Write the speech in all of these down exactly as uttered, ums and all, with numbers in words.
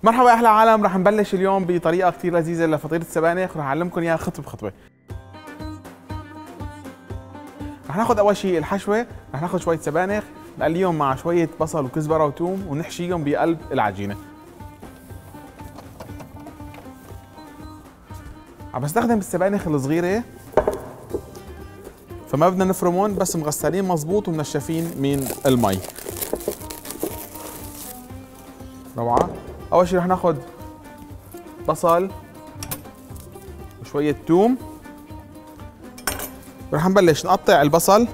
مرحبا يا احلى عالم، رح نبلش اليوم بطريقه كثير لذيذه لفطيره السبانخ، رح اعلمكم اياها خطوه بخطوه. رح ناخذ اول شيء الحشوه، رح ناخذ شويه سبانخ نقليهم مع شويه بصل وكزبره وثوم ونحشيهم بقلب العجينه. عم بستخدم السبانخ الصغيره فما بدنا نفرمهم، بس مغسلين مزبوط ومنشفين من المي. روعه. اول شيء رح ناخذ بصل وشويه ثوم، رح نبلش نقطع البصل.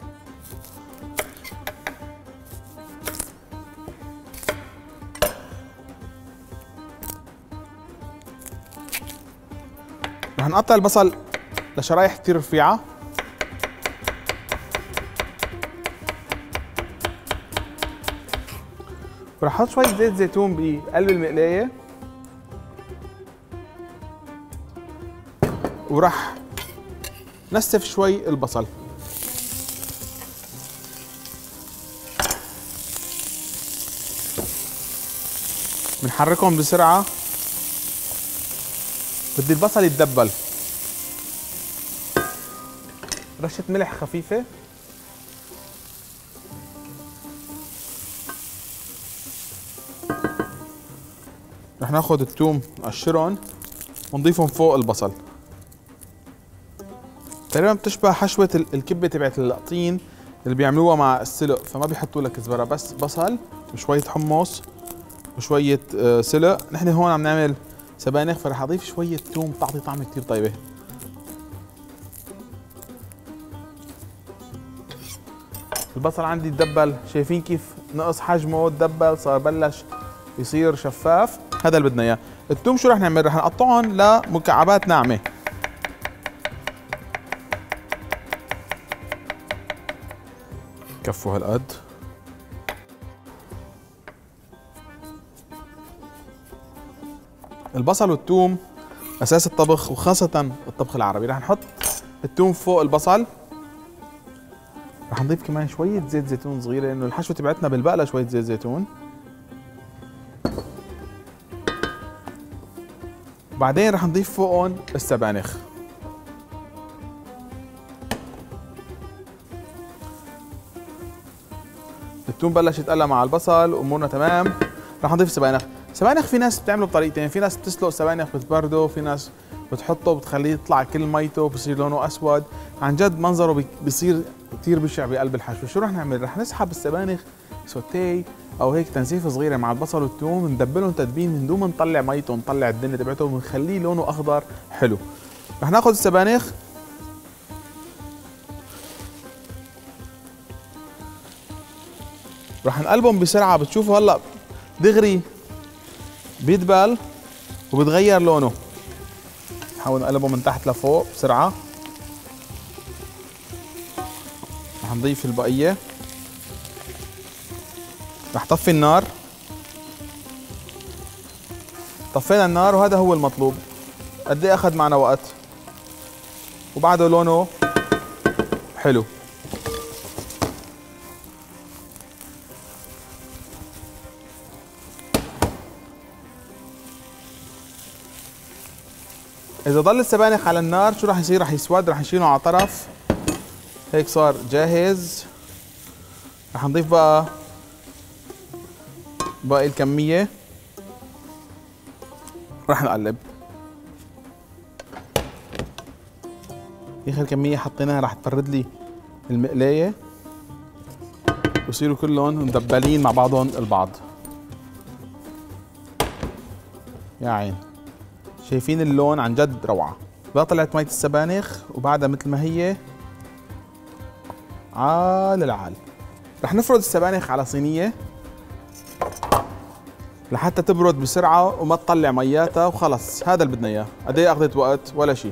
رح نقطع البصل لشرايح كثير رفيعه. ورح احط شويه زيت زيتون بقلب المقلايه، ورح نسف شوي البصل. بنحركهم بسرعه، بدي البصل يتدبل. رشه ملح خفيفه، رح ناخذ الثوم نقشرهم ونضيفهم فوق البصل. تقريبا بتشبه حشوه الكبه تبعت القطين اللي بيعملوها مع السلق، فما بيحطوا لك كزبره، بس بصل وشويه حمص وشويه سلق. نحن هون عم نعمل سبانخ، فرح اضيف شويه ثوم تعطي طعمه كثير طيبه. البصل عندي تدبل، شايفين كيف نقص حجمه، تدبل صار بلش يصير شفاف. هذا اللي بدنا اياه. الثوم شو رح نعمل؟ رح نقطعهم لمكعبات ناعمه. كفوا هالقد. البصل والثوم اساس الطبخ، وخاصه الطبخ العربي. رح نحط الثوم فوق البصل، رح نضيف كمان شويه زيت زيتون صغيره لانه الحشوه تبعتنا بالبقله شويه زيت زيتون. بعدين رح نضيف فوقهم السبانخ. الثوم بلش يتقلى مع البصل وامورنا تمام. رح نضيف السبانخ. السبانخ في ناس بتعمله بطريقتين، في ناس بتسلق سبانخ بتبرده، في ناس بتحطه بتخليه يطلع كل ميته بصير لونه اسود. عن جد منظره بيصير كثير بشع بقلب الحشوه. شو رح نعمل؟ رح نسحب السبانخ سوتيه او هيك تنزيفه صغيره مع البصل والثوم، ندبلهم تدبين من دون ما نطلع ميته ونطلع الدنه تبعته، ونخليه لونه اخضر حلو. رح ناخذ السبانخ رح نقلبهم بسرعه. بتشوفوا هلا دغري بيدبل وبتغير لونه. نحاول نقلبه من تحت لفوق بسرعه. رح نضيف البقيه. رح طفي النار. طفينا النار وهذا هو المطلوب. قد ايه اخذ معنا وقت وبعده لونه حلو. إذا ضل السبانخ على النار شو رح يصير؟ رح يسود. رح نشيله على طرف هيك صار جاهز. رح نضيف بقى باقي الكمية. رح نقلب. اخر كمية حطيناها رح تفرد لي المقلاية ويصيروا كلهم مدبلين مع بعضهم البعض. يا عين، شايفين اللون؟ عن جد روعة. بقى طلعت مية السبانخ وبعدها مثل ما هي عال العال. رح نفرد السبانخ على صينية لحتى تبرد بسرعة وما تطلع مياتها، وخلص هذا اللي بدنا اياه. قد ايه اخذت وقت؟ ولا شيء.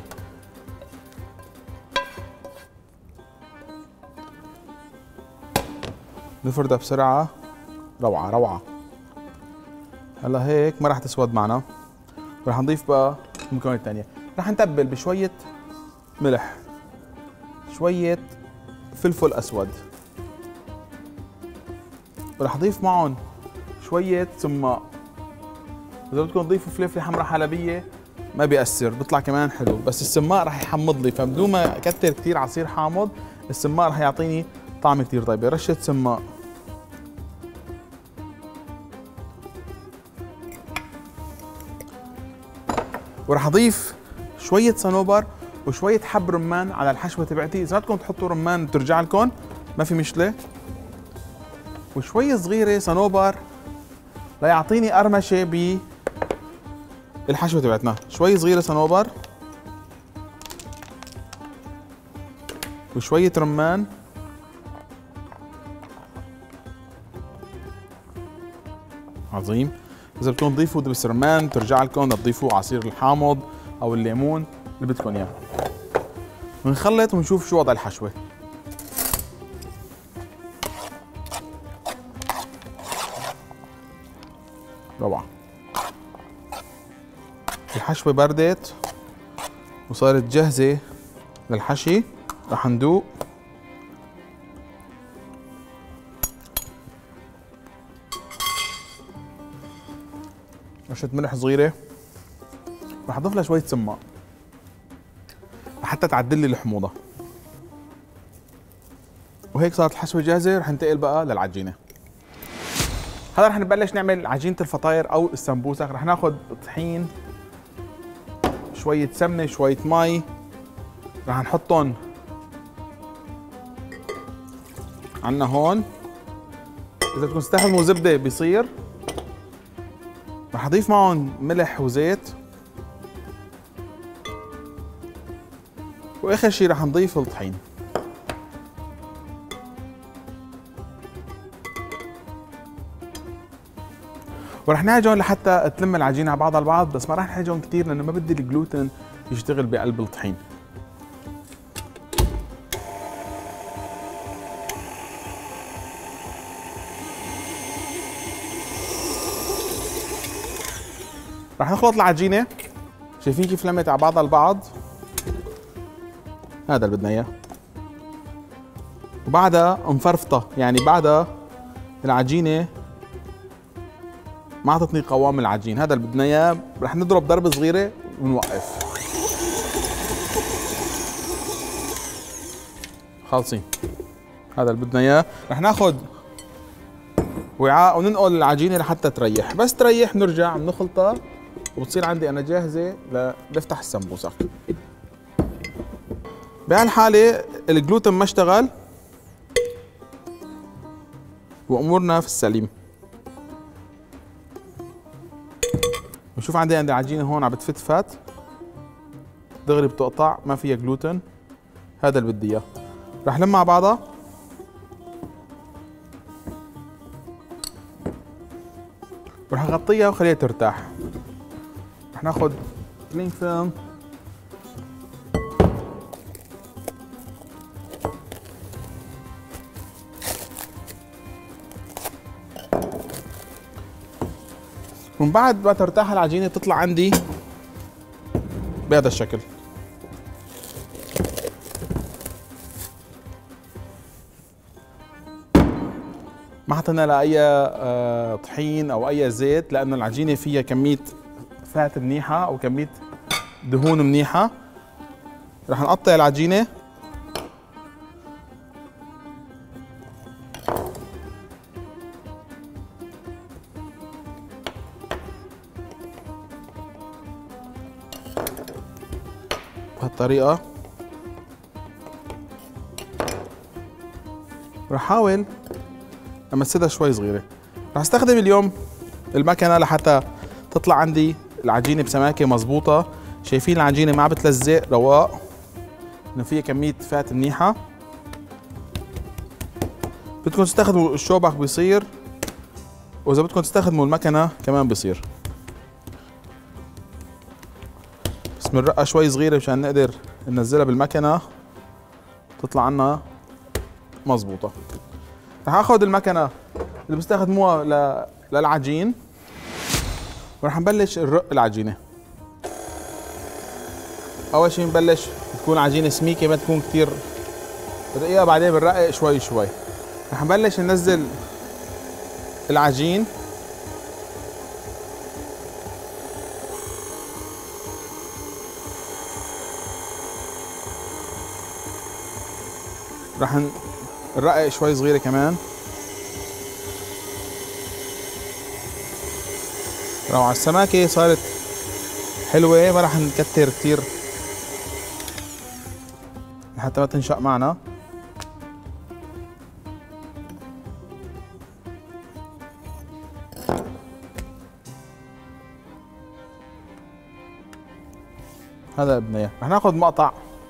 نفردها بسرعة. روعة روعة. هلا هيك ما رح تسود معنا. ورح نضيف بقى المكونات الثانية. رح نتبل بشوية ملح، شوية فلفل أسود، ورح أضيف معهم شوية سماق، اذا بدكم تضيفوا فلفله حمراء حلبيه ما بيأثر، بيطلع كمان حلو، بس السماق رح يحمض لي، فبدون ما اكثر كثير عصير حامض السماق رح يعطيني طعم كثير طيب. رشه سماق، ورح اضيف شويه صنوبر وشويه حب رمان على الحشوه تبعتي. اذا بدكم تحطوا رمان بترجع لكم ما في مشكله، وشويه صغيره صنوبر ليعطيني قرمشه بالحشوه تبعتنا. شوي صغيره صنوبر وشويه رمان عظيم. اذا بدكم تضيفوا دبس رمان ترجع لكم، تضيفوا عصير الحامض او الليمون اللي بدكم اياه. بنخلط ونشوف شو وضع الحشوه. روعه. الحشوه بردت وصارت جاهزه للحشي. رح ندوق. رشة ملح صغيرة، رح اضيف لها شوية سماق لحتى تعدل لي الحموضة. وهيك صارت الحشوة جاهزة. رح ننتقل بقى للعجينة. هلا رح نبلش نعمل عجينة الفطاير أو السمبوسك. رح ناخذ طحين، شوية سمنة، شوية مي، رح نحطهم عنا هون. إذا بدكم تستخدموا زبدة بيصير. رح اضيف معهم ملح وزيت، واخر شيء رح نضيف الطحين. ورح نعجن لحتى تلم العجينه على بعضها البعض، بس ما رح نعجن كثير لانه ما بدي الجلوتين يشتغل بقلب الطحين. رح نخلط العجينه. شايفين كيف لمت على بعضها البعض؟ هذا اللي بدنا اياه. وبعدها مفرفطه، يعني بعدها العجينه ما اعطتني قوام العجين. هذا اللي بدنا اياه. رح نضرب ضربه صغيره ونوقف. خالصين. هذا اللي بدنا اياه. رح ناخذ وعاء وننقل العجينه لحتى تريح. بس تريح بنرجع بنخلطها وبتصير عندي انا جاهزه لنفتح السمبوسك. بهالحاله الجلوتين ما اشتغل وامورنا في السليم. بشوف عندي عندي عجينه هون عم بتفتفت دغري بتقطع، ما فيها جلوتين. هذا اللي بدي اياه. رح لمها على بعضها. ورح اغطيها وخليها ترتاح. رح ناخذ كلينج فيلم ومن بعد ما ترتاح العجينه تطلع عندي بهذا الشكل. ما حطينا لها اي طحين او اي زيت لانه العجينه فيها كميه فات منيحه او كميه دهون منيحه. رح نقطع العجينه بهالطريقه. رح احاول امسدها شوي صغيره. رح استخدم اليوم المكنه لحتى تطلع عندي العجينه بسماكه مزبوطه. شايفين العجينه ما عم بتلزق، رواق، انه فيها كميه فات منيحه. بدكم تستخدموا الشوبك بيصير، واذا بدكم تستخدموا المكنه كمان بيصير. بس بنرقها شوي صغيره مشان نقدر ننزلها بالمكنه تطلع عنا مزبوطه. رح اخذ المكنه اللي بستخدموها للعجين ورح نبلش نرق العجينه. اول شيء نبلش تكون عجينه سميكه ما تكون كثير رقيقه، بعدين بنرقق شوي شوي. رح نبلش ننزل العجين راح نرقق شوي صغيرة كمان. روعة. السماكة صارت حلوة، ما راح نكتر كتير حتى ما تنشق معنا. هذا بدنا اياه. رح ناخذ مقطع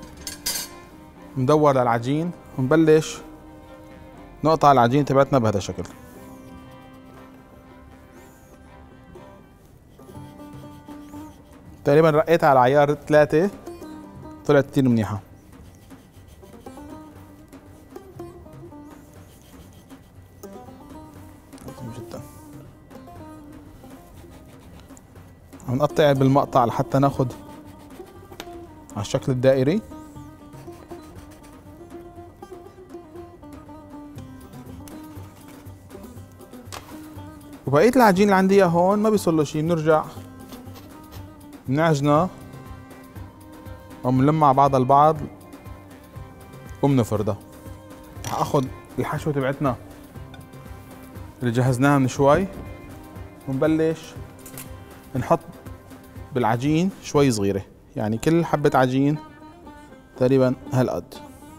مدور للعجين ونبلش نقطع العجين تبعتنا بهذا الشكل. تقريبا رقيتها على عيار ثلاثة، طلعت كتير منيحة. جدا. هنقطع بالمقطع لحتى ناخذ على الشكل الدائري. وبقية العجين اللي عندي اياه هون ما بيصير له شيء، بنرجع بنعجنه وبنلم مع بعضها البعض وبنفردها. رح اخذ الحشوة تبعتنا اللي جهزناها من شوي ونبلش نحط بالعجين شوي صغيرة، يعني كل حبة عجين تقريبا هالقد.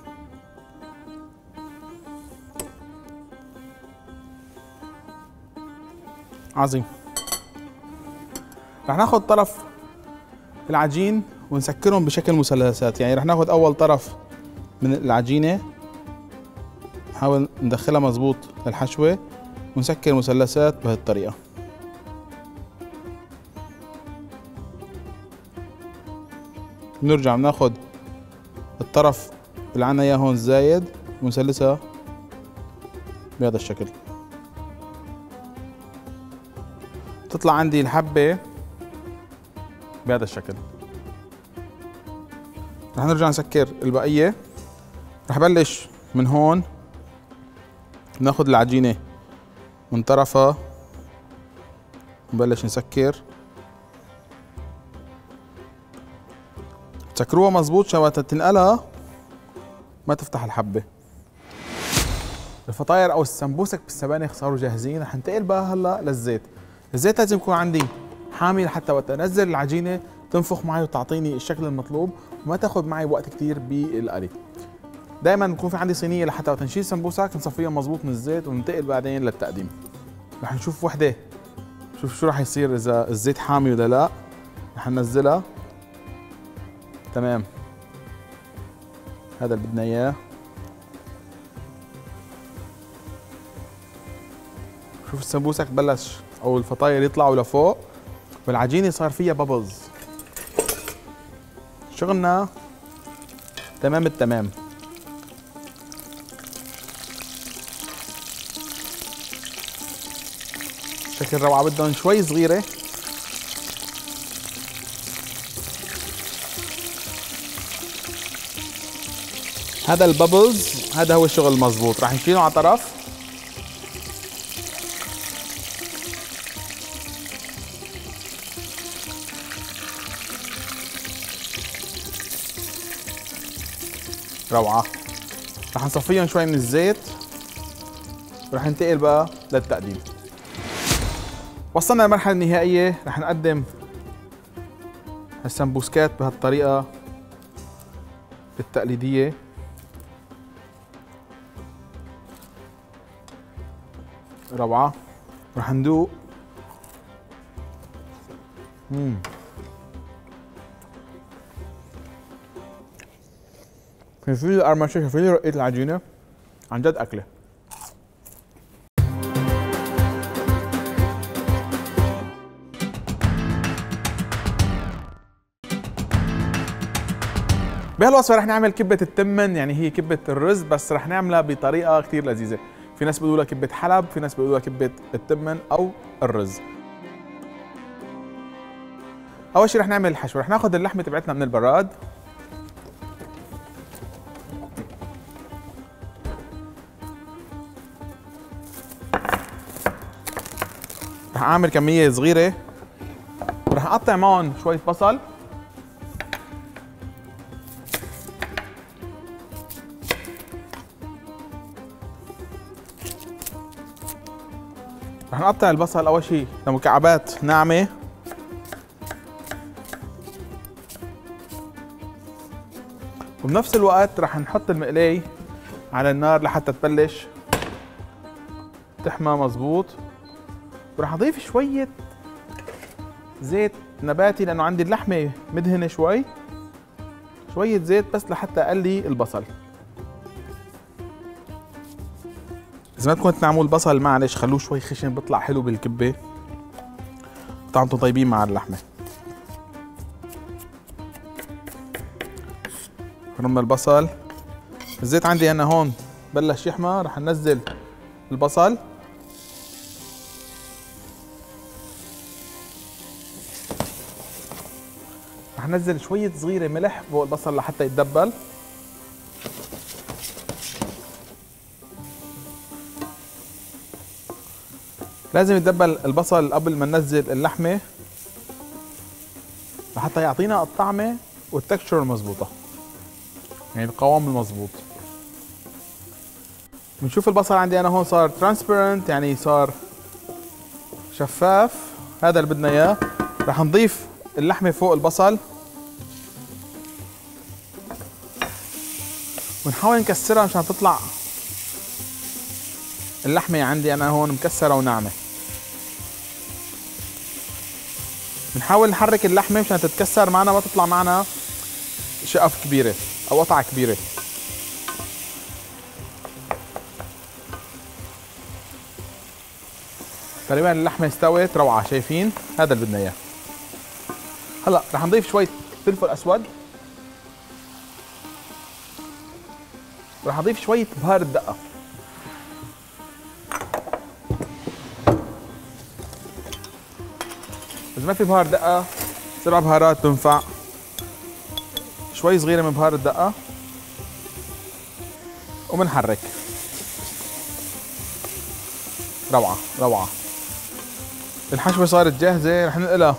عظيم. رح ناخذ طرف العجين ونسكرهم بشكل مثلثات، يعني رح ناخذ اول طرف من العجينة نحاول ندخلها مزبوط للحشوة ونسكر مثلثات بهالطريقة. بنرجع بناخذ الطرف اللي عنا اياه هون زايد ونثلثها بهذا الشكل. تطلع عندي الحبة بهذا الشكل. رح نرجع نسكر البقية. رح بلش من هون ناخذ العجينة من طرفها نبلش نسكر. تسكروها مظبوط عشان وقت تنقلها ما تفتح الحبة. الفطاير او السمبوسك بالسبانخ صاروا جاهزين. رح ننتقل بقى هلا للزيت. الزيت لازم يكون عندي حامي لحتى وقت انزل العجينة تنفخ معي وتعطيني الشكل المطلوب وما تاخذ معي وقت كتير بالقلي. دائما بكون في عندي صينية لحتى وقت نشيل سمبوسك نصفيها مظبوط من الزيت وننتقل بعدين للتقديم. رح نشوف وحدة شوف شو رح يصير اذا الزيت حامي ولا لا. رح ننزلها. تمام. هذا اللي بدنا اياه. شوف السمبوسك بلش او الفطاير يطلعوا لفوق والعجينة صار فيها بابلز. شغلنا تمام التمام. شكل روعة. بدهم شوي صغيرة. هذا البابلز هذا هو الشغل المضبوط. راح نشيله على طرف. روعة. راح نصفيهم شوي من الزيت ورح ننتقل بقى للتقديم. وصلنا للمرحلة النهائية. رح نقدم السمبوسكات بهالطريقة التقليدية. روعة. رح ندوق. مم. شايفين القرمشة، شايفين رقية العجينة، عن جد أكلة. بهالوصفة رح نعمل كبة التمن، يعني هي كبة الرز بس رح نعملها بطريقة كتير لذيذة. في ناس بيقولوا لها كبة حلب، في ناس بيقولوا لها كبة التمن أو الرز. أول شي رح نعمل الحشو. رح ناخذ اللحمة تبعتنا من البراد. رح اعمل كمية صغيرة. رح اقطع معهم شوية بصل. رح نقطع البصل اول شيء لمكعبات ناعمه، وبنفس الوقت رح نحط المقلاي على النار لحتى تبلش تحمى مزبوط. ورح اضيف شويه زيت نباتي لانه عندي اللحمه مدهنه شوي، شويه زيت بس لحتى اقلي البصل. اذا ما كنت تعملوا البصل معلش خلوه شوي خشن بيطلع حلو بالكبه، طعمته طيبين مع اللحمه. فرمنا البصل، الزيت عندي انا هون بلش يحمى، رح ننزل البصل. رح ننزل شوية صغيرة ملح فوق البصل لحتى يتدبل. لازم يتدبل البصل قبل ما ننزل اللحمة لحتى يعطينا الطعمة والتكستشر المضبوطة، يعني القوام المضبوط. بنشوف البصل عندي انا هون صار ترانسبيرنت، يعني صار شفاف، هذا اللي بدنا اياه. رح نضيف اللحمة فوق البصل ونحاول نكسرها مشان تطلع اللحمة عندي انا هون مكسرة وناعمة. بنحاول نحرك اللحمة مشان تتكسر معنا، ما تطلع معنا شقف كبيرة او قطعة كبيرة. تقريبا اللحمة استوت روعة، شايفين؟ هذا اللي بدنا اياه. هلا رح نضيف شوية فلفل اسود، رح اضيف شوية بهار الدقة. إذا ما في بهار دقة سبع بهارات بتنفع، شوي صغيرة من بهار الدقة وبنحرك. روعة روعة. الحشوة صارت جاهزة، رح ننقلها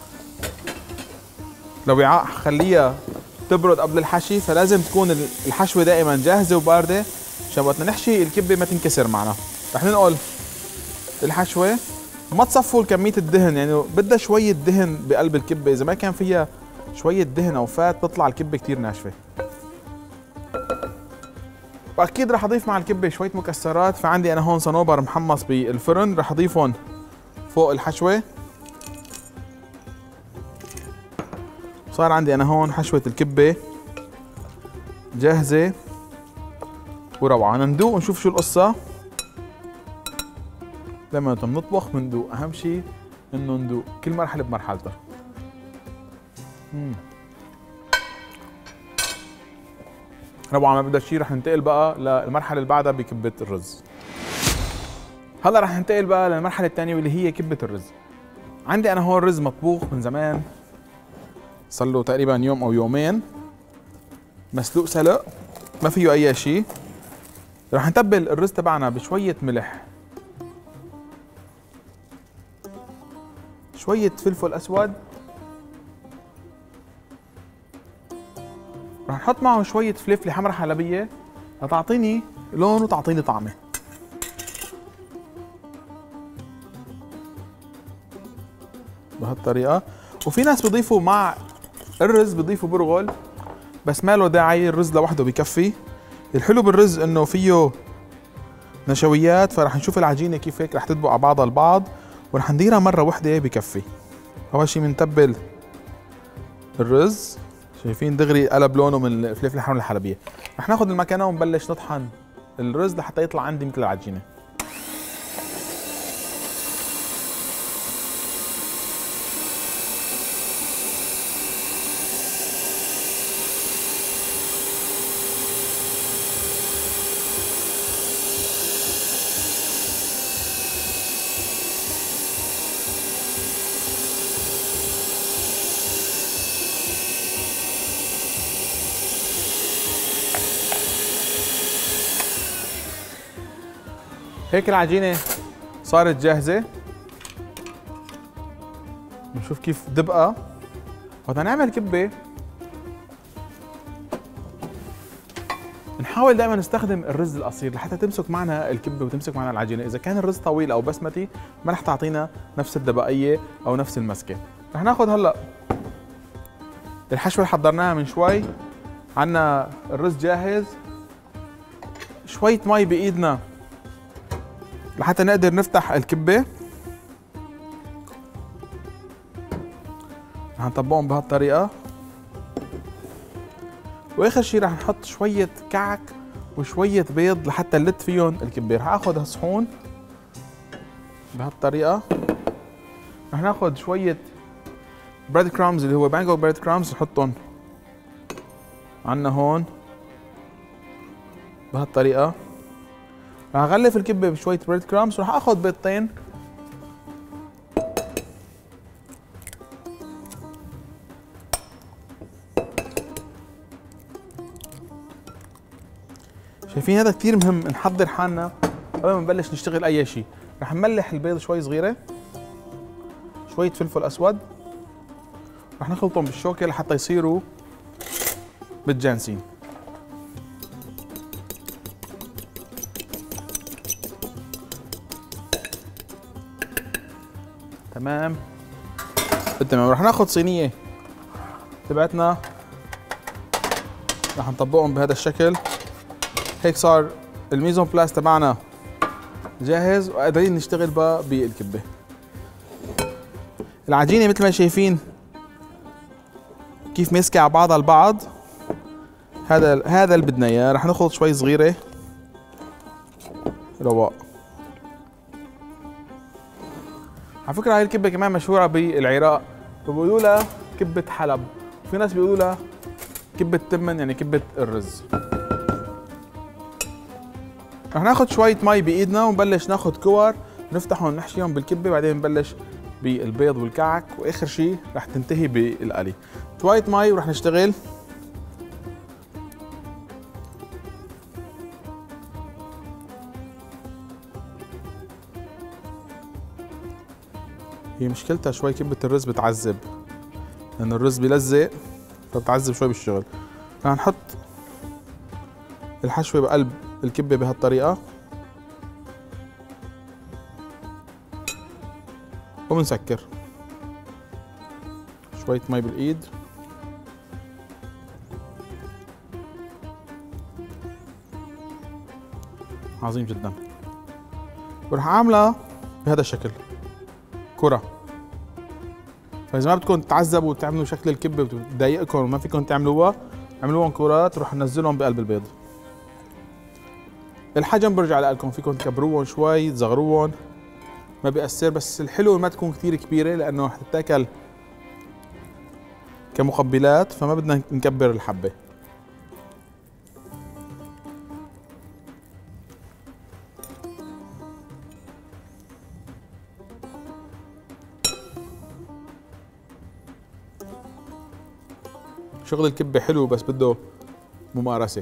لوعاء خليها تبرد قبل الحشي، فلازم تكون الحشوة دائما جاهزة وباردة عشان وقت نحشي الكبة ما تنكسر معنا. رح ننقل الحشوة، ما تصفوا كمية الدهن، يعني بدها شوية دهن بقلب الكبة، إذا ما كان فيها شوية دهن أو فات تطلع الكبة كتير ناشفة. وأكيد رح أضيف مع الكبة شوية مكسرات، فعندي أنا هون صنوبر محمص بالفرن رح أضيفهم فوق الحشوة. صار عندي أنا هون حشوة الكبة جاهزة وروعة. ندوق ونشوف شو القصة. لما بنطبخ بندوق، أهم شيء إنه ندوق كل مرحلة بمرحلتها. مم. روعة ما بدها شيء. رح ننتقل بقى للمرحلة اللي بعدها بكبة الرز. هلا رح ننتقل بقى للمرحلة الثانية واللي هي كبة الرز. عندي أنا هون رز مطبوخ من زمان، صار له تقريبا يوم أو يومين، مسلوق سلق ما فيه أي شيء. رح نتبل الرز تبعنا بشوية ملح، شوية فلفل أسود، رح نحط معه شوية فلفلة حمرا حلبية لتعطيني لون وتعطيني طعمة. بهالطريقة. وفي ناس بيضيفوا مع الرز بيضيفوا برغل، بس ما له داعي، الرز لوحده بكفي. الحلو بالرز انه فيه نشويات، فرح نشوف العجينة كيف هيك رح تدبق على بعضها البعض، ورح نديرها مرة وحدة بكفي. أول شي بنتبل الرز، شايفين دغري قلب لونه من الفلفل الحمرا الحلبية. رح ناخذ المكنة ونبلش نطحن الرز لحتى يطلع عندي مثل العجينة. هيك العجينة صارت جاهزة. نشوف كيف دبقة. بدنا نعمل كبة، نحاول دائما نستخدم الرز القصير لحتى تمسك معنا الكبه وتمسك معنا العجينه، اذا كان الرز طويل او بسمتي ما رح تعطينا نفس الدبقيه او نفس المسكه. رح ناخذ هلا الحشوه اللي حضرناها من شوي، عنا الرز جاهز، شويه مي بايدنا لحتى نقدر نفتح الكبه، رح نطبقهم بهالطريقه، واخر شيء رح نحط شويه كعك وشويه بيض لحتى نلت فيهم الكبه. رح اخذ هالصحون بهالطريقه، رح ناخذ شويه بريد كرامز اللي هو بانجو بريد كرامز نحطهم عنا هون بهالطريقه. رح اغلف الكبه بشويه بريد كرامز، ورح اخذ بيضتين شايفين. هذا كثير مهم نحضر حالنا قبل ما نبلش نشتغل اي شيء. رح نملح البيض شوي صغيره، شويه فلفل اسود، رح نخلطهم بالشوكه لحتى يصيروا متجانسين. تمام تمام. رح ناخذ صينيه تبعتنا، رح نطبقهم بهذا الشكل. هيك صار الميزون بلاس تبعنا جاهز وقادرين نشتغل بقى بالكبه. العجينه مثل ما شايفين كيف ماسكه على بعضها البعض، هذا هذا اللي بدنا اياه. رح ناخذ شوي صغيره رواق. على فكره هاي الكبه كمان مشهوره بالعراق، بيقولوا لها كبه حلب، وفي ناس بيقولوا لها كبه تمن، يعني كبه الرز. رح ناخذ شوية مي بإيدنا ونبلش ناخذ كور نفتحهم نحشيهم بالكبة، بعدين نبلش بالبيض والكعك، وآخر شيء رح تنتهي بالقلي. شوية مي ورح نشتغل. هي مشكلتها شوي كبة الرز بتعذب، لأن الرز بيلزق فبتعذب شوي بالشغل. رح نحط الحشوة بقلب الكبة بهالطريقة وبنسكر. شوية مي بالإيد، عظيم جدا. ورح أعملها بهذا الشكل كرة. فإذا ما بدكم تتعذبوا وتعملوا شكل الكبة وتضايقكم وما فيكم تعملوها، اعملوهم كرات ورح ننزلهم بقلب البيض. الحجم برجع لكم، فيكم تكبروهم شوي تصغروهم ما بيأثر، بس الحلو ما تكون كثير كبيرة لأنه رح تتاكل كمقبلات، فما بدنا نكبر الحبة. شغل الكبة حلو بس بده ممارسة.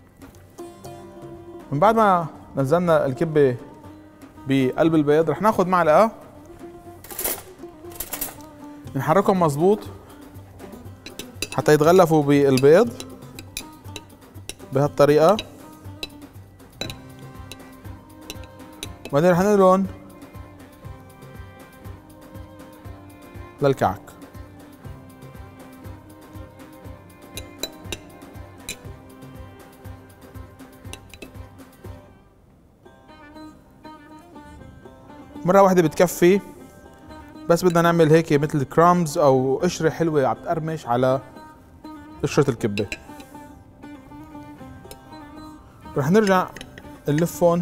من بعد ما نزلنا الكبة بقلب البيض رح ناخذ معلقة نحركهم مظبوط حتى يتغلفوا بالبيض بهالطريقة، بعدين رح ننقلهم للكعك. مرة واحدة بتكفي، بس بدنا نعمل هيك مثل كرامز او قشرة حلوة عم تقرمش على قشرة الكبة. رح نرجع نلفهم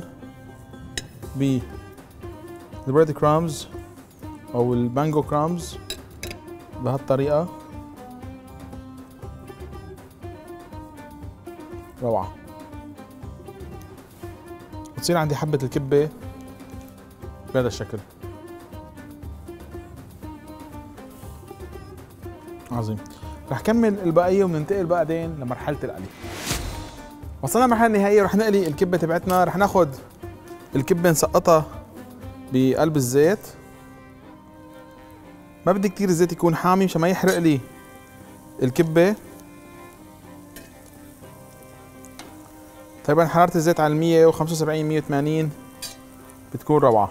بالبريد كرامز او البانجو كرامز بهالطريقة. روعة. بتصير عندي حبة الكبة بهذا الشكل. عظيم. رح كمل البقية وبننتقل بعدين لمرحلة القلي. وصلنا للمرحلة النهائية، رح نقلي الكبة تبعتنا. رح ناخذ الكبة نسقطها بقلب الزيت. ما بدي كتير الزيت يكون حامي مشان ما يحرق لي الكبة. تقريبا حرارة الزيت على مية وخمسة وسبعين مية وثمانين بتكون روعة.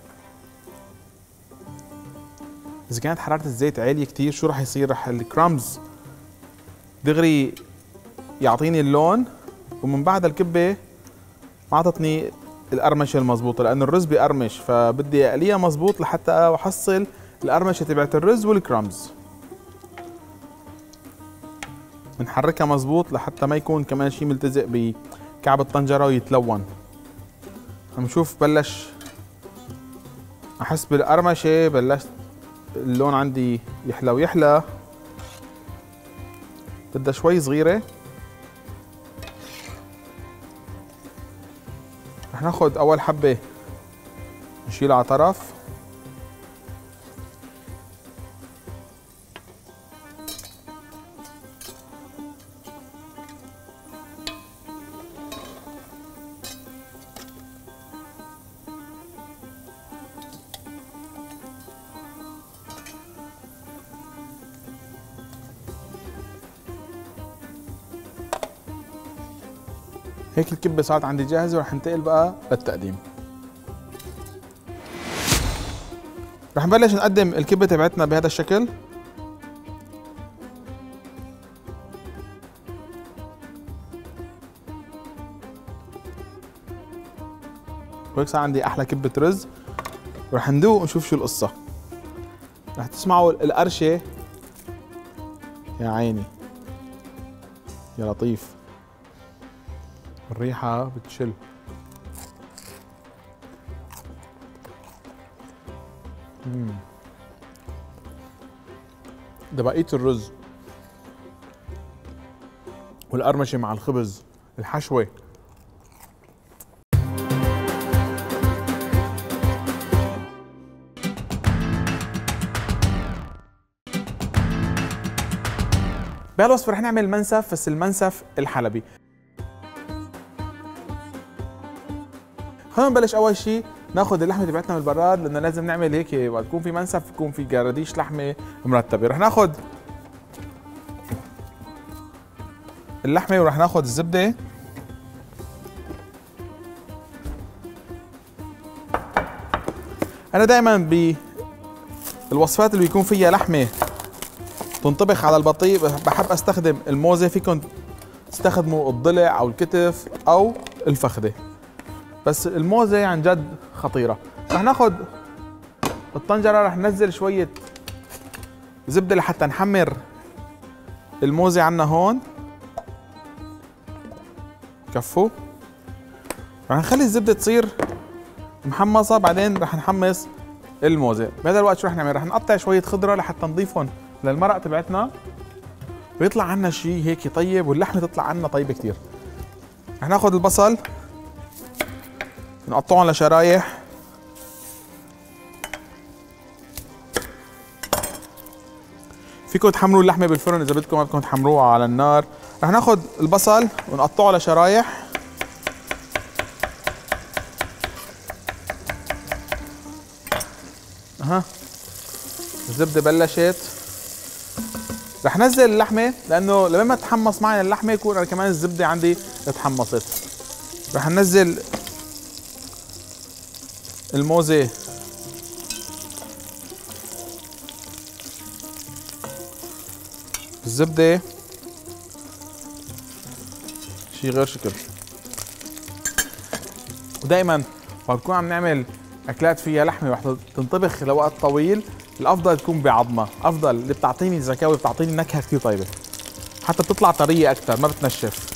إذا كانت حرارة الزيت عالية كتير شو رح يصير؟ رح الكرامز دغري يعطيني اللون، ومن بعد الكبة ما عطتني القرمشة المضبوطة، لأنه الرز بيقرمش، فبدي أقليها مضبوط لحتى أحصل القرمشة تبعت الرز والكرامز. بنحركها مضبوط لحتى ما يكون كمان شيء ملتزق بكعب الطنجرة ويتلون. عم نشوف بلش أحس بالقرمشة، بلشت اللون عندي يحلى ويحلى. بدها شوي صغيرة. رح ناخد أول حبة نشيلها على طرف، هيك الكبة صارت عندي جاهزة ورح ننتقل بقى للتقديم. رح نبلش نقدم الكبة تبعتنا بهذا الشكل. وهيك صار عندي أحلى كبة رز، ورح ندوق ونشوف شو القصة. رح تسمعوا القرشة، يا عيني يا لطيف، الريحة بتشل. مم. ده بقية الرز والقرمشة مع الخبز الحشوة. بهالوصفة رح نعمل منسف، بس المنسف الحلبي. خلينا نبلش اول شيء ناخذ اللحمه تبعتنا من البراد، لانه لازم نعمل هيك وقت يكون في منسف يكون في قراديش لحمه مرتبه. رح ناخذ اللحمه ورح ناخذ الزبده. انا دائما بالوصفات اللي بيكون فيها لحمه تنطبخ على البطيء بحب استخدم الموزه. فيكم تستخدموا الضلع او الكتف او الفخده، بس الموزة عن جد خطيرة. رح ناخد الطنجرة، رح ننزل شوية زبدة لحتى نحمر الموزة عنا هون. كفو. رح نخلي الزبدة تصير محمصة، بعدين رح نحمص الموزة. بهذا الوقت شو رح نعمل؟ رح نقطع شوية خضرة لحتى نضيفهم للمرق تبعتنا، ويطلع عنا شيء هيك طيب، واللحمة تطلع عنا طيبة كتير. رح ناخد البصل نقطعهم لشرايح. فيكم تحمروا اللحمه بالفرن اذا بدكم، ما بدكم تحمروها على النار. رح ناخذ البصل ونقطعه لشرايح. اها الزبده بلشت. رح نزل اللحمه، لانه لما تحمص معي اللحمه يكون انا كمان الزبده عندي اتحمصت. رح ننزل الموزة الزبدة، شي غير شكل. ودائما وقت نكون عم نعمل اكلات فيها لحمة وحتى تنطبخ لوقت طويل، الافضل تكون بعظمة، افضل اللي بتعطيني زكاوي، بتعطيني نكهة كثير طيبة، حتى بتطلع طرية اكثر ما بتنشف.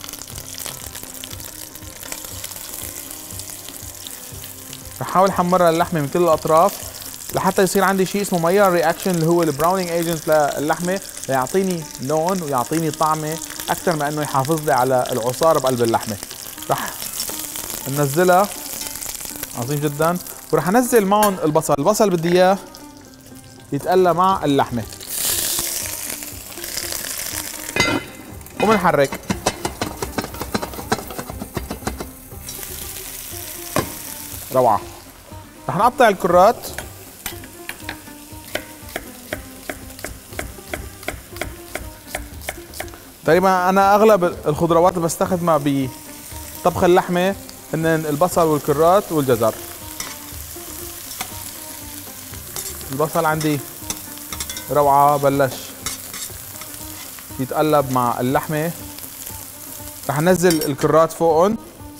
رح احاول احمرها اللحمه من كل الاطراف لحتى يصير عندي شيء اسمه ماير رياكشن، اللي هو البراونينج ايجنت للحمه، ليعطيني لون ويعطيني طعمه اكثر ما انه يحافظ لي على العصاره بقلب اللحمه. رح ننزلها، عظيم جدا. ورح انزل معهم البصل، البصل بدي اياه يتقلى مع اللحمه. وبنحرك. روعة. رح نقطع الكرات. تقريبا انا اغلب الخضروات اللي بستخدمها طبخ اللحمه هن البصل والكرات والجزر. البصل عندي روعه، بلش يتقلب مع اللحمه. رح ننزل الكرات فوقهم.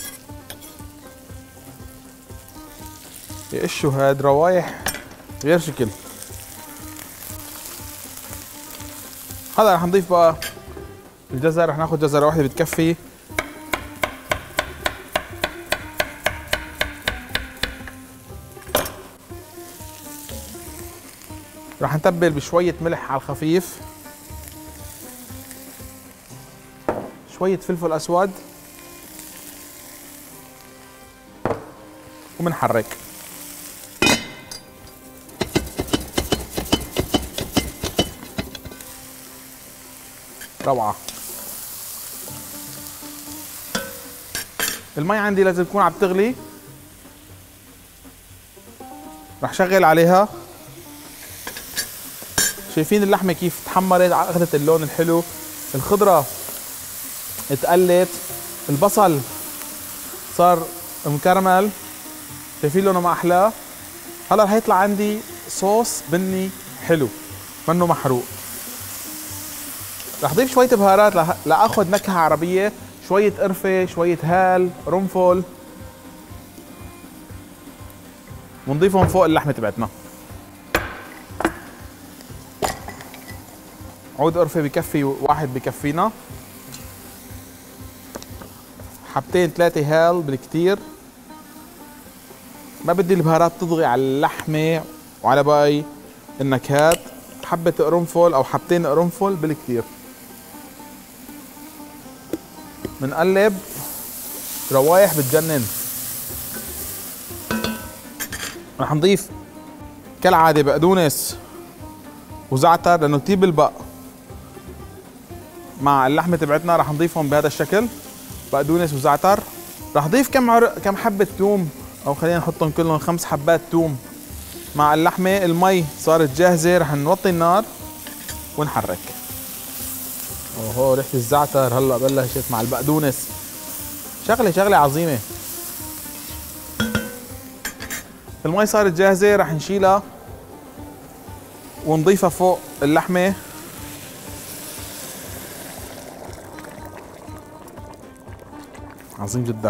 يقشوا هاد روايح غير شكل. هلا رح نضيف بقى الجزر. رح ناخذ جزرة واحدة بتكفي. رح نتبل بشوية ملح على الخفيف، شوية فلفل أسود، ومنحرك. روعة. المي عندي لازم تكون عم تغلي. رح شغل عليها. شايفين اللحمة كيف تحمرت، اخذت اللون الحلو، الخضرة اتقلت، البصل صار مكرمل، شايفين لونه ما احلاه. هلا رح يطلع عندي صوص بني حلو منه محروق. رح ضيف شوية بهارات لاخذ نكهة عربية، شوية قرفة، شوية هال، قرنفل، ونضيفهم فوق اللحمة تبعتنا. عود قرفة بكفي، واحد بكفينا. حبتين ثلاثة هال بالكتير. ما بدي البهارات تطغي على اللحمة وعلى باقي النكهات. حبة قرنفل او حبتين قرنفل بالكتير. منقلب، روايح بتجنن. رح نضيف كالعادة بقدونس وزعتر لانه كتير بلبق مع اللحمة تبعتنا. رح نضيفهم بهذا الشكل، بقدونس وزعتر. رح اضيف كم عر... كم حبة توم، او خلينا نحطهم كلهم خمس حبات توم مع اللحمة. المي صارت جاهزة، رح نوطي النار ونحرك. اوهو ريحة الزعتر هلا بلشت مع البقدونس. شغلة شغلة عظيمة. المي صارت جاهزة، رح نشيلها ونضيفها فوق اللحمة. عظيم جدا.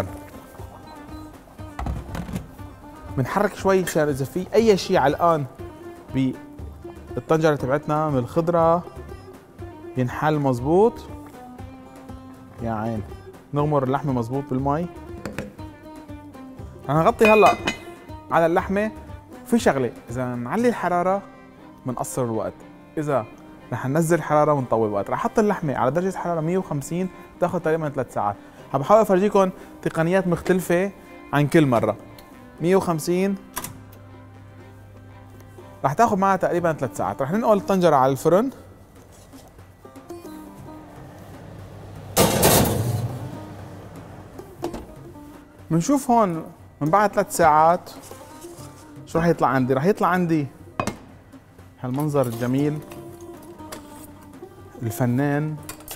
بنحرك شوي عشان اذا في اي شيء علقان بالطنجرة تبعتنا من الخضرة ينحل مزبوط. يا عين. نغمر اللحمة مزبوط بالمي. رح نغطي هلا على اللحمة. في شغلة، إذا نعلي الحرارة بنقصر الوقت، إذا رح ننزل الحرارة بنطول الوقت. رح أحط اللحمة على درجة حرارة مية وخمسين تاخذ تقريبا ثلاث ساعات. عم بحاول أفرجيكم تقنيات مختلفة عن كل مرة. مية وخمسين رح تاخذ معها تقريبا ثلاث ساعات. رح ننقل الطنجرة على الفرن. بنشوف هون من بعد ثلاث ساعات شو رح يطلع عندي. رح يطلع عندي هالمنظر الجميل الفنان.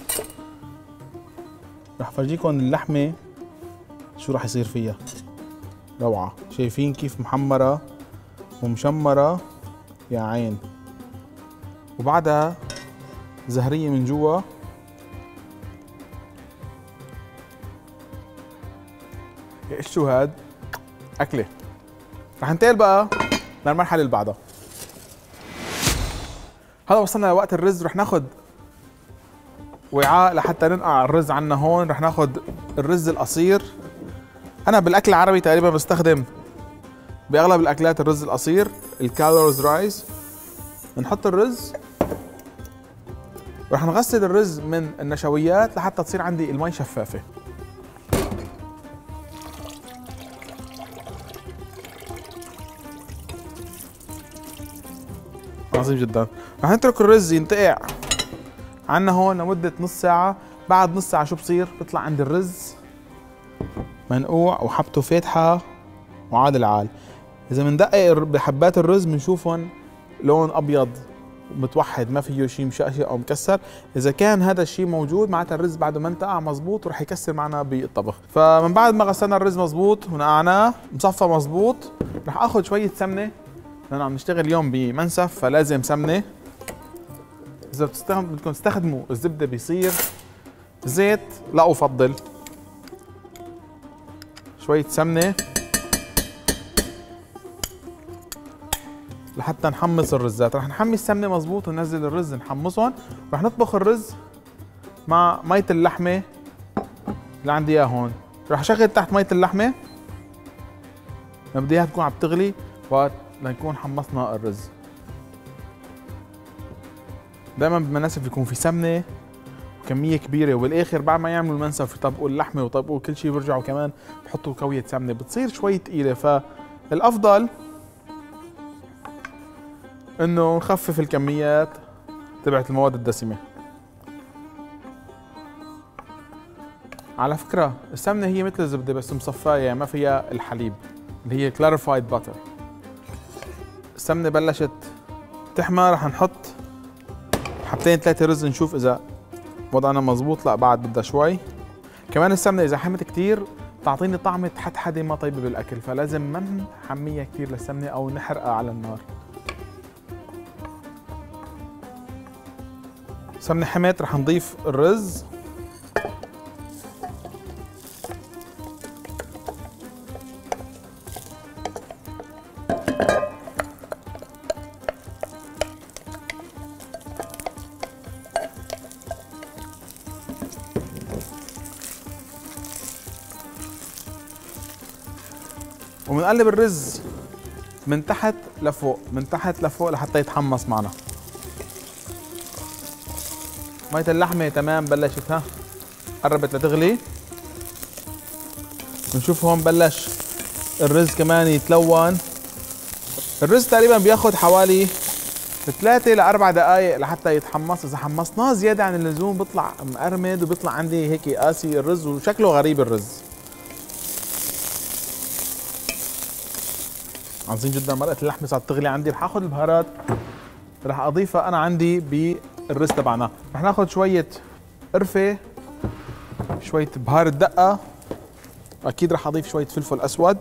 رح فرجيكم اللحمة شو رح يصير فيها. روعة. شايفين كيف محمرة ومشمرة، يا عين. وبعدها زهرية من جوا. شو هاد؟ أكلة. رح ننتقل بقى للمرحلة اللي بعدها. هلا وصلنا لوقت الرز. رح ناخد وعاء لحتى ننقع الرز عنا هون. رح ناخد الرز القصير. أنا بالأكل العربي تقريبا بستخدم بأغلب الأكلات الرز القصير، الكالورز رايز. بنحط الرز. رح نغسل الرز من النشويات لحتى تصير عندي المي شفافة. عظيم جدا. رح نترك الرز ينتقع عنا هون لمدة نص ساعة. بعد نص ساعة شو بصير؟ بيطلع عندي الرز منقوع وحبته فاتحة وعاد العال. إذا بندقق بحبات الرز بنشوفهم لون أبيض متوحد، ما فيه شيء مشقشق او مكسر. اذا كان هذا الشيء موجود معناتها الرز بعده ما انتقع مزبوط ورح يكسر معنا بالطبخ. فمن بعد ما غسلنا الرز مزبوط ونقعناه مصفى مزبوط، رح اخذ شويه سمنه لانه عم نشتغل اليوم بمنسف فلازم سمنه. اذا بتستخدم بدكم تستخدموا الزبده بيصير زيت لا افضل. شويه سمنه لحتى نحمص الرزات. رح نحمي السمنه مزبوط وننزل الرز نحمصهم. رح نطبخ الرز مع مية اللحمه اللي عندي اياها هون. رح اشغل تحت مية اللحمه، ما بدي اياها تكون عم تغلي وقت لنكون حمصنا الرز. دائما بالمناسف يكون في سمنه وكميه كبيره، وبالاخر بعد ما يعملوا المنسف يطبقوا اللحمه ويطبقوا كل شيء بيرجعوا كمان بحطوا كويه سمنه، بتصير شوي ثقيله. فالافضل انه نخفف الكميات تبعت المواد الدسمه. على فكره السمنه هي مثل الزبده بس مصفايه ما فيها الحليب اللي هي كلاريفايد باتر. السمنه بلشت تحمى، رح نحط حبتين ثلاثه رز نشوف اذا وضعنا مزبوط. لا بعد بدها شوي. كمان السمنه اذا حمت كثير تعطيني طعمه حدحده ما طيبه بالاكل، فلازم ما نحميها كثير للسمنه او نحرقها على النار. سمنه حمت رح نضيف الرز. وبنقلب الرز من تحت لفوق من تحت لفوق لحتى يتحمص معنا. مية اللحمة تمام بلشت ها قربت لتغلي. بنشوف هون بلش الرز كمان يتلون. الرز تقريبا بياخد حوالي ثلاثة لأربع دقائق لحتى يتحمص. إذا حمصناه زيادة عن اللزوم بيطلع مقرمد وبيطلع عندي هيك قاسي الرز وشكله غريب الرز. عظيم جدا. مرقة اللحمة صارت تغلي عندي. رح اخذ البهارات رح اضيفها انا عندي بالرز تبعنا. رح ناخذ شوية قرفة، شوية بهار الدقة، اكيد رح اضيف شوية فلفل اسود.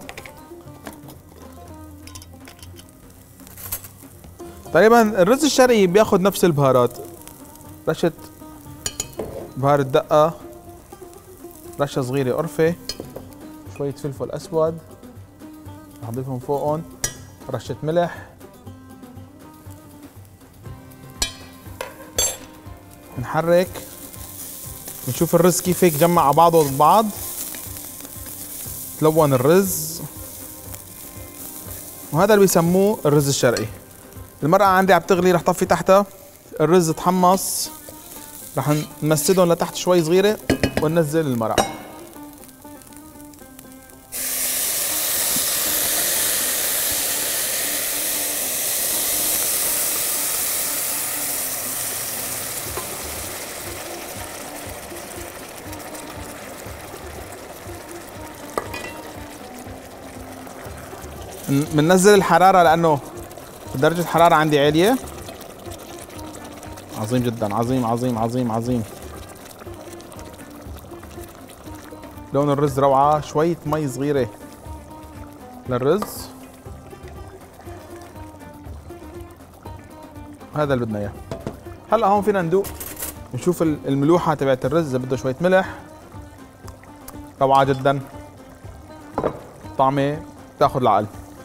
تقريبا الرز الشرقي بياخذ نفس البهارات. رشة بهار الدقة، رشة صغيرة قرفة، شوية فلفل اسود رح اضيفهم فوقهم، رشة ملح، نحرك نشوف الرز كيف هيك جمع على بعضه ببعض. تلون الرز، وهذا اللي بيسموه الرز الشرقي. المرقة عندي عم تغلي رح طفي تحتها. الرز تحمص رح نمسدهم لتحت شوي صغيرة وننزل المرقة. بننزل الحرارة لأنه درجة الحرارة عندي عالية. عظيم جدا. عظيم عظيم عظيم عظيم. لون الرز روعة. شوية مي صغيرة للرز. هذا اللي بدنا اياه. هلا هون فينا ندوق نشوف الملوحة تبعت الرز اذا بده شوية ملح. روعة جدا. طعمة تاخذ العقل.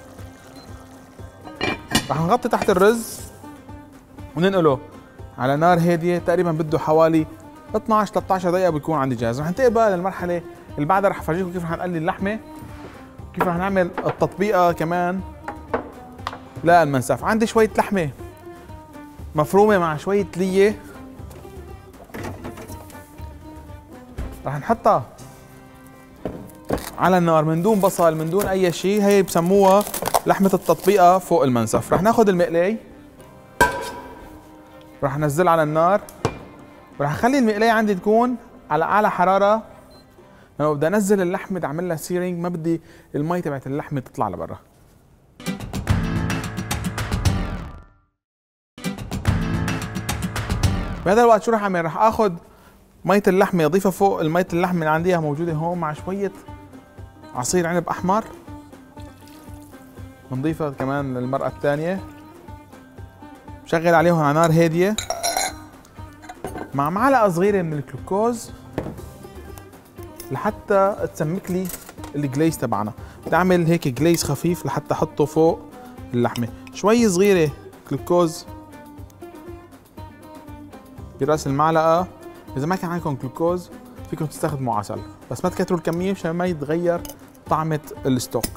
رح نغطي تحت الرز وننقله على نار هادية. تقريبا بده حوالي اثنعش ثلاثة عشر دقيقة بيكون عندي جاهز. رح ننتقل بقى للمرحلة اللي بعدها. رح افرجيكم كيف رح نقلي اللحمة، كيف رح نعمل التطبيقة كمان للمنسف. عندي شوية لحمة مفرومة مع شوية لية رح نحطها على النار من دون بصل من دون اي شيء. هي بسموها لحمة التطبيقة فوق المنسف. رح ناخذ المقلاي رح ننزلها على النار ورح اخلي المقلاية عندي تكون على اعلى حرارة. لما بدي انزل اللحمة بدي اعمل لها سيرينج، ما بدي المي تبعت اللحمة تطلع لبرا. بهذا الوقت شو رح اعمل؟ رح اخذ مية اللحمة اضيفها فوق المية اللحمة اللي عنديها موجودة هون مع شوية عصير عنب احمر. بنضيفها كمان للمرقة الثانية. بشغل عليهم على نار هادية مع معلقة صغيرة من الجلوكوز لحتى تسمك لي الجليز تبعنا. بدي اعمل هيك جليز خفيف لحتى احطه فوق اللحمة. شوي صغيرة جلوكوز براس المعلقة. إذا ما كان عندكم جلوكوز فيكم تستخدموا عسل، بس ما تكتروا الكمية مشان ما يتغير طعمة الستوك.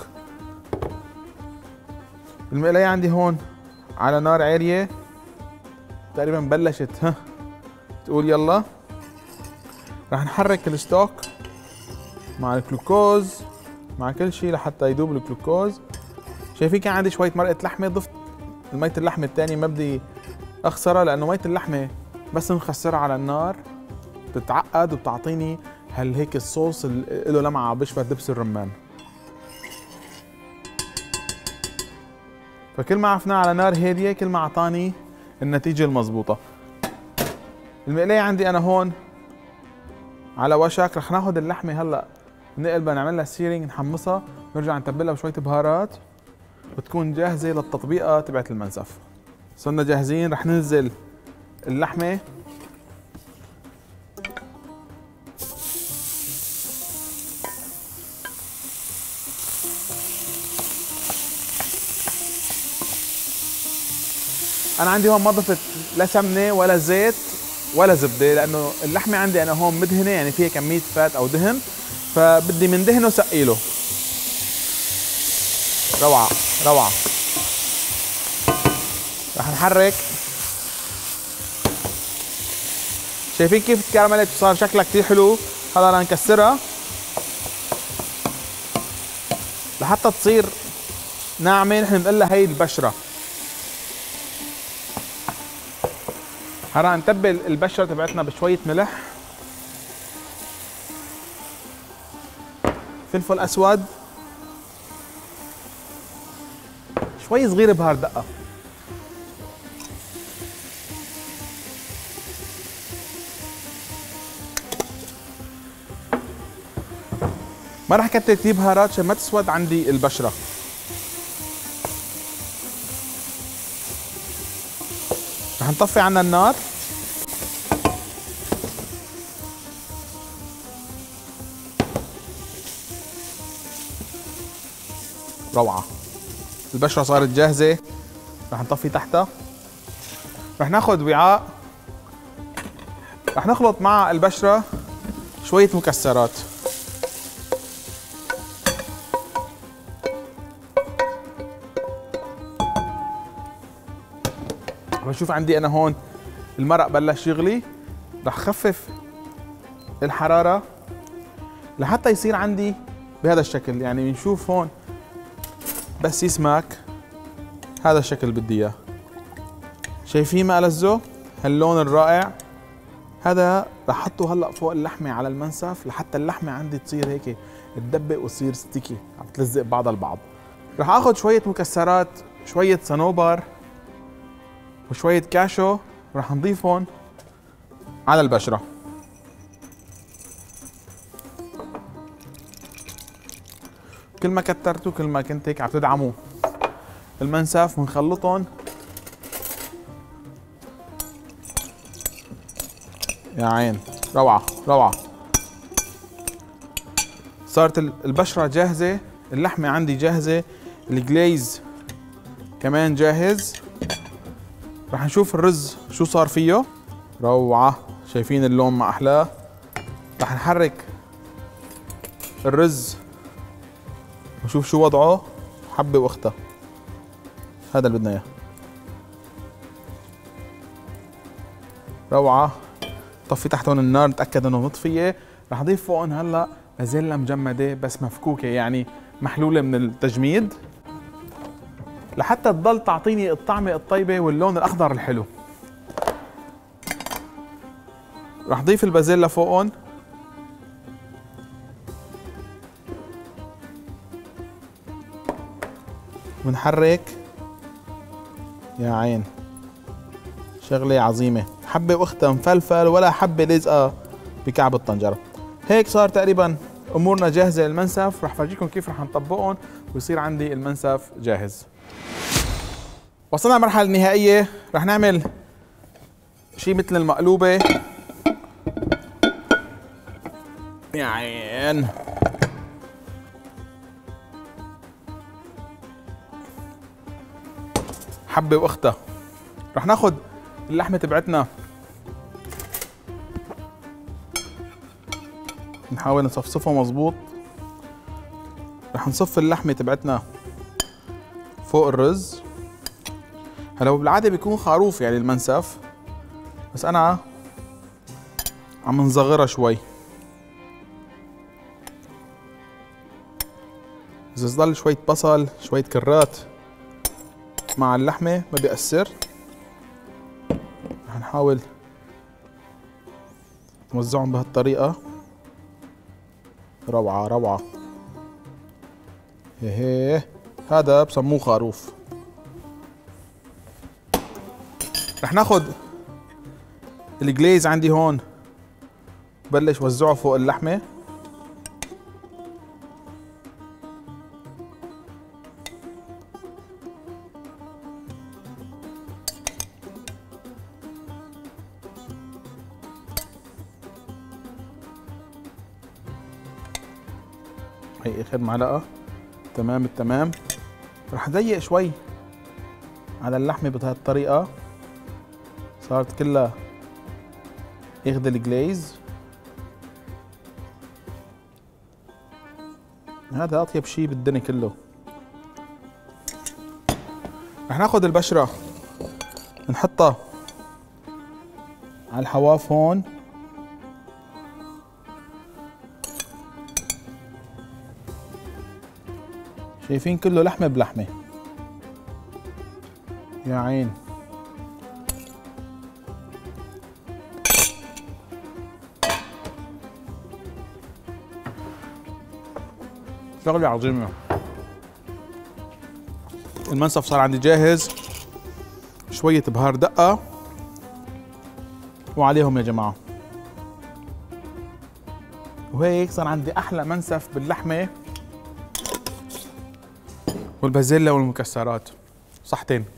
المقلاية عندي هون على نار عالية تقريبا بلشت ها تقول يلا. رح نحرك الستوك مع الجلوكوز مع كل شيء لحتى يذوب الجلوكوز. شايفين كان عندي شوية مرقة لحمة، ضفت مية اللحمة الثانية ما بدي اخسرها لأنه مية اللحمة بس نخسرها على النار بتتعقد وبتعطيني هل هيك الصوص اللي له لمعة بيشبه دبس الرمان. فكل ما عرفناه على نار هادية كل ما اعطاني النتيجة المضبوطة. المقلاية عندي انا هون على وشك. رح ناخذ اللحمة هلا نقلبها نعمل لها سيرينج نحمصها نرجع نتبلها بشوية بهارات وتكون جاهزة للتطبيقة تبعت المنسف. صرنا جاهزين. رح ننزل اللحمة انا عندي هون ما ضفت لا سمنه ولا زيت ولا زبده لانه اللحمه عندي انا هون مدهنه يعني فيها كميه فات او دهن، فبدي من دهنه سقيله. روعه روعه. رح نحرك. شايفين كيف تكرملت وصار شكلها كثير حلو. هلا بدنا نكسرها لحتى تصير ناعمه. نحن بنقول لها هي البشره. هلا نتبل البشره تبعتنا بشويه ملح، فلفل اسود، شوي صغير بهار دقه، ما راح كتر كثير بهارات عشان ما تسود عندي البشره. رح نطفي عنا النار. روعة. البشرة صارت جاهزة. رح نطفي تحتها. رح ناخذ وعاء. رح نخلط مع البشرة شوية مكسرات. بشوف عندي انا هون المرق بلش يغلي. رح خفف الحرارة لحتى يصير عندي بهذا الشكل. يعني بنشوف هون بس يسمك هذا الشكل بدي اياه. شايفين ما ألذه؟ هاللون الرائع هذا. رح احطه هلا فوق اللحمة على المنسف لحتى اللحمة عندي تصير هيك تدبق وتصير ستيكي عم تلزق بعضها البعض. رح اخذ شوية مكسرات، شوية صنوبر وشوية كاشو رح نضيفهم على البشرة. كل ما كترتوا كل ما كنت هيك عم تدعموا المنسف. ونخلطهم يا عين. روعة روعة. صارت البشرة جاهزة، اللحمة عندي جاهزة، الجليز كمان جاهز. رح نشوف الرز شو صار فيه. روعة. شايفين اللون ما أحلاه. رح نحرك الرز وشوف شو وضعه. حبة واختها. هذا اللي بدنا اياه. روعة. طفي تحت هون النار نتأكد انه مطفية. رح اضيف فوقهم هلا بازيلا مجمدة بس مفكوكة يعني محلولة من التجميد لحتى تضل تعطيني الطعمة الطيبة واللون الأخضر الحلو. رح ضيف البازيلا فوقهم. ونحرك. يا عين شغلة عظيمة. حبة واختها مفلفل ولا حبة لازقة بكعب الطنجرة. هيك صار تقريبا امورنا جاهزة للمنسف. رح فرجيكم كيف رح نطبقهم ويصير عندي المنسف جاهز. وصلنا للمرحلة النهائية، رح نعمل شيء مثل المقلوبة. يا عين، حبة واختها. رح ناخد اللحمة تبعتنا نحاول نصفصفها مظبوط. رح نصف اللحمة تبعتنا فوق الرز. هلا هو بالعادة بيكون خروف يعني المنسف، بس أنا عم نصغرها شوي. إذا ظل شوية بصل شوية كرات مع اللحمة ما بيأثر. رح نحاول نوزعهم بهالطريقة. روعة روعة. هي هي هذا بسموه خروف. رح ناخد الجليز عندي هون، بلش وزعه فوق اللحمة. هي اخر معلقة. تمام التمام. رح ضيق شوي على اللحمة بهالطريقة، صارت كلها اخذ الجليز. هذا اطيب شيء بالدنيا كله. رح ناخذ البشرة نحطها على الحواف هون. شايفين كله لحمة بلحمة. يا عين. شغلة عظيمة. المنسف صار عندي جاهز. شوية بهار دقة وعليهم يا جماعة. وهيك صار عندي أحلى منسف باللحمة والبازيلا والمكسرات. صحتين.